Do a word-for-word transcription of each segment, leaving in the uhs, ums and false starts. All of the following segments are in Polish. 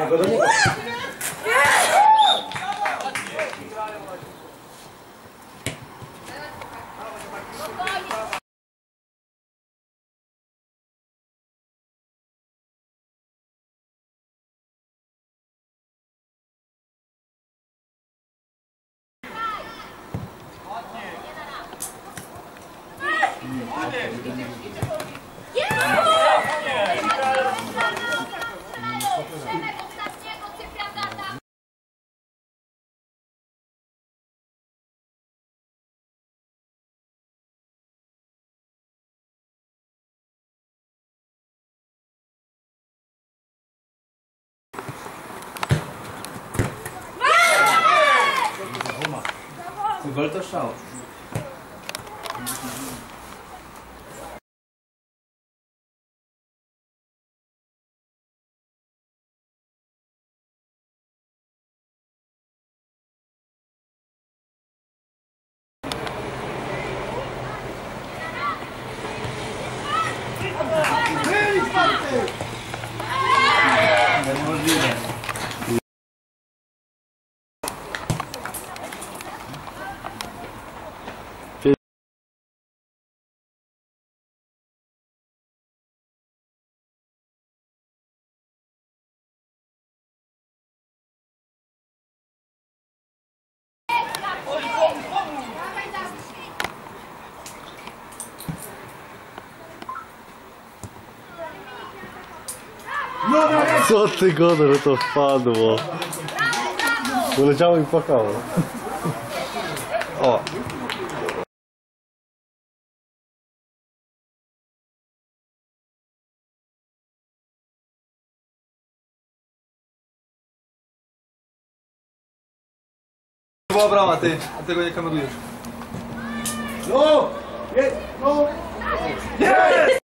niego, do niego. Gol to szał. Niemożliwe. Co ty godo, że to wpadło? Poleciało i płakało. O! Była brama, ty, a tego nie kamerujesz. No! Jest! No! Jest!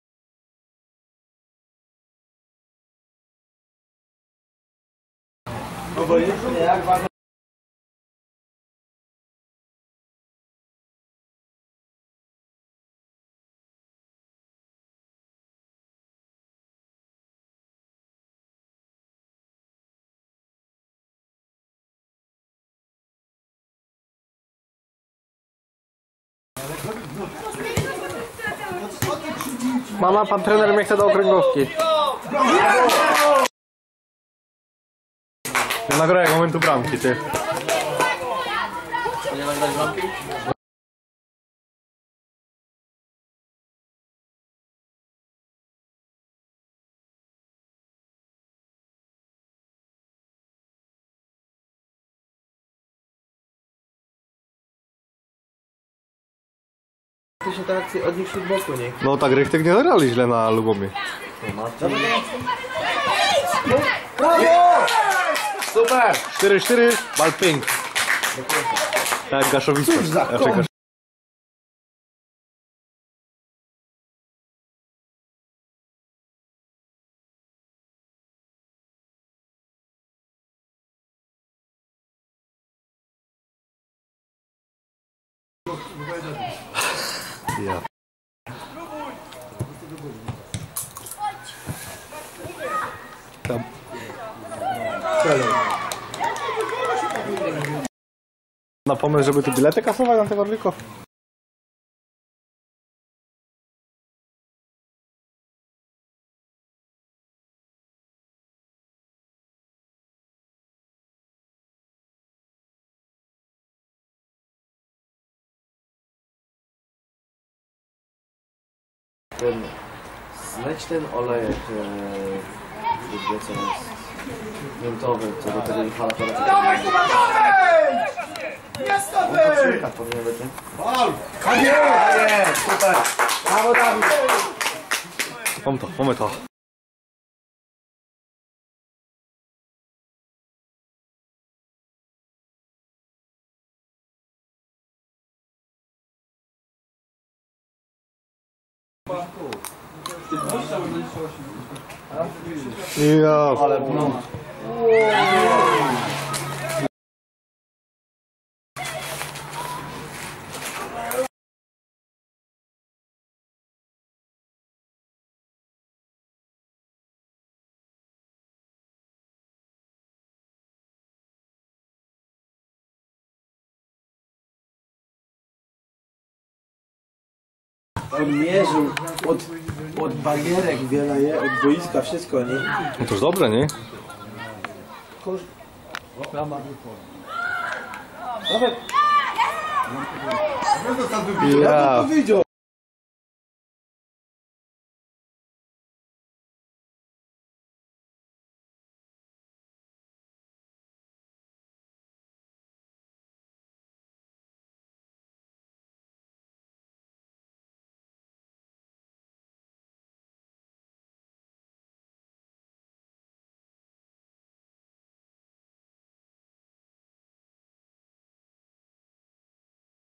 Obojętnie jak ważne. Mama, pan trener mnie chce do okręgówki. Nie nagrałem momentu bramki, ty. Nie nagrać bramki? Ty się tak od nich się boku, nie? No tak, Rychtek nie zagrali źle na Lubomie. Brawo! Super! cztery cztery, bal pink. Tak, Gaszowice. Cóż za Efekt Gasz- Ja. Tam. Na pomysł, żeby tu bilety kasować na tego tylko. Ten, zleć ten olejek, e, co jest miętowy, co do tego inhalatora. Dawaj, Kuba, dawaj! Jest to wy! Tak powinien być, nie? Bal! Nie! Super! Brawo, Dawid! Mam to, mamy to. Ja. Ale no. On mierzył od, od barierek wiele, je, od boiska, wszystko, nie? No to już dobre, nie? Kosz... Brama. Nawet... Ja. Ja to powiedział.